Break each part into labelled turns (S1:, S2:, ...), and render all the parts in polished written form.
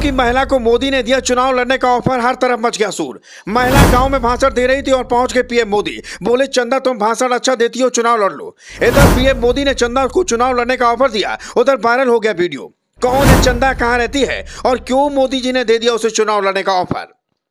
S1: की महिला को मोदी ने दिया चुनाव लड़ने का ऑफर, हर तरफ मच गया शोर। महिला गांव में भाषण दे रही थी और पहुंच गए पीएम मोदी। बोले, चंदा तुम भाषण अच्छा देती हो, चुनाव लड़ लो। इधर पीएम मोदी ने चंदा को चुनाव लड़ने का ऑफर दिया, उधर वायरल हो गया वीडियो। कौन है चंदा, कहां रहती है और क्यों मोदी जी ने दे दिया उसे चुनाव लड़ने का ऑफर।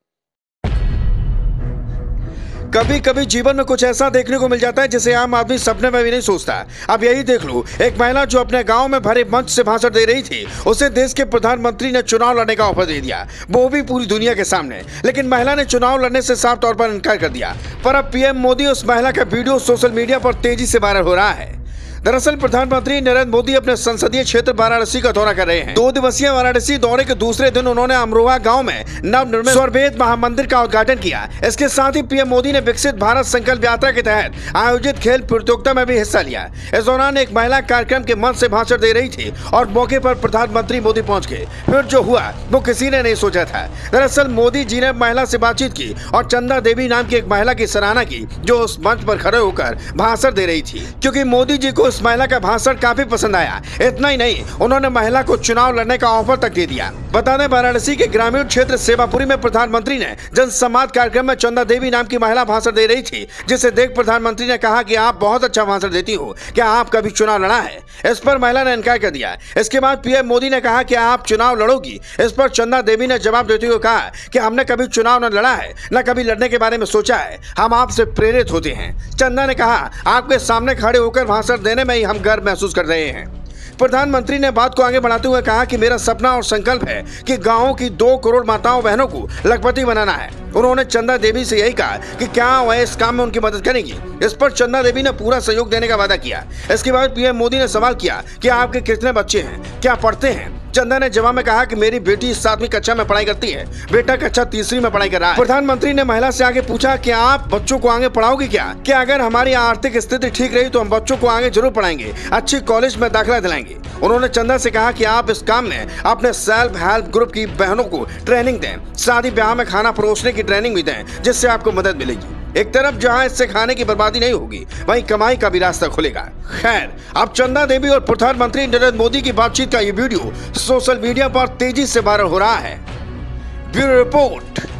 S1: कभी कभी जीवन में कुछ ऐसा देखने को मिल जाता है जिसे आम आदमी सपने में भी नहीं सोचता। अब यही देख लो, एक महिला जो अपने गांव में भरे मंच से भाषण दे रही थी, उसे देश के प्रधानमंत्री ने चुनाव लड़ने का ऑफर दे दिया, वो भी पूरी दुनिया के सामने। लेकिन महिला ने चुनाव लड़ने से साफ तौर पर इनकार कर दिया। पर अब पीएम मोदी उस महिला का वीडियो सोशल मीडिया पर तेजी से वायरल हो रहा है। दरअसल प्रधानमंत्री नरेंद्र मोदी अपने संसदीय क्षेत्र वाराणसी का दौरा कर रहे हैं। 2 दिवसीय वाराणसी दौरे के दूसरे दिन उन्होंने अमरोहा गांव में नवनिर्मित स्वर्वेद महामंदिर का उद्घाटन किया। इसके साथ ही पीएम मोदी ने विकसित भारत संकल्प यात्रा के तहत आयोजित खेल प्रतियोगिता में भी हिस्सा लिया। इस दौरान एक महिला कार्यक्रम के मंच से भाषण दे रही थी और मौके पर प्रधानमंत्री मोदी पहुंच गए। फिर जो हुआ वो किसी ने नहीं सोचा था। दरअसल मोदी जी ने महिला से बातचीत की और चंदा देवी नाम की एक महिला की सराहना की, जो उस मंच पर खड़े होकर भाषण दे रही थी। क्योंकि मोदी जी को उस महिला का भाषण काफी पसंद आया। इतना ही नहीं, उन्होंने महिला को चुनाव लड़ने का ऑफर तक दे दिया। बता दें, वाराणसी के ग्रामीण क्षेत्र सेवापुरी में प्रधानमंत्री ने जनसंवाद कार्यक्रम में चंदा देवी नाम की महिला भाषण दे रही थी, जिसे देख प्रधानमंत्री ने कहा कि आप बहुत अच्छा भाषण देती हो, क्या आप कभी चुनाव लड़ा है। इस पर महिला ने इनकार कर दिया। इसके बाद पीएम मोदी ने कहा कि आप चुनाव लड़ोगी। इस पर चंदा देवी ने जवाब देते हुए कहा कि हमने कभी चुनाव न लड़ा है, न कभी लड़ने के बारे में सोचा है, हम आपसे प्रेरित होते हैं। चंदा ने कहा, आपके सामने खड़े होकर भाषण देने में ही हम गर्व महसूस कर रहे हैं। प्रधानमंत्री ने बात को आगे बढ़ाते हुए कहा कि मेरा सपना और संकल्प है कि गांव की 2 करोड़ माताओं बहनों को लखपति बनाना है। उन्होंने चंदा देवी से यही कहा कि क्या वह इस काम में उनकी मदद करेंगी। इस पर चंदा देवी ने पूरा सहयोग देने का वादा किया। इसके बाद पीएम मोदी ने सवाल किया कि आपके कितने बच्चे हैं, क्या पढ़ते हैं। चंदा ने जवाब में कहा कि मेरी बेटी 7वीं कक्षा में पढ़ाई करती है, बेटा कक्षा 3री में पढ़ाई कर रहा है। प्रधानमंत्री ने महिला से आगे पूछा कि आप बच्चों को आगे पढ़ाओगे क्या अगर हमारी आर्थिक स्थिति ठीक रही तो हम बच्चों को आगे जरूर पढ़ाएंगे, अच्छी कॉलेज में दाखिला दिलाएंगे। उन्होंने चंदा से कहा कि आप इस काम में अपने सेल्फ हेल्प ग्रुप की बहनों को ट्रेनिंग दें, शादी ब्याह में खाना परोसने की ट्रेनिंग भी दें, जिससे आपको मदद मिलेगी। एक तरफ जहां इससे खाने की बर्बादी नहीं होगी, वहीं कमाई का भी रास्ता खुलेगा। खैर, अब चंदा देवी और प्रधानमंत्री नरेंद्र मोदी की बातचीत का ये वीडियो सोशल मीडिया पर तेजी से वायरल हो रहा है। Bureau report.